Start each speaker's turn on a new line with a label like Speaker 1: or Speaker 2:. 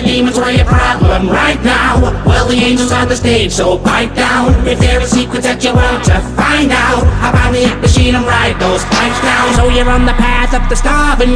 Speaker 1: the demons were your problem right now. Well, the angels on the stage, so pipe down. If there are secrets that you want to find out, hop on the machine and ride those pipes down. So you're on the path of the starving.